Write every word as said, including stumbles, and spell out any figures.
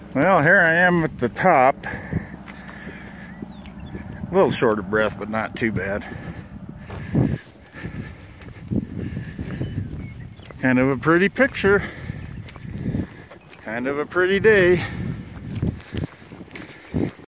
Well, here I am at the top. A little short of breath, but not too bad. Kind of a pretty picture. Kind of a pretty day.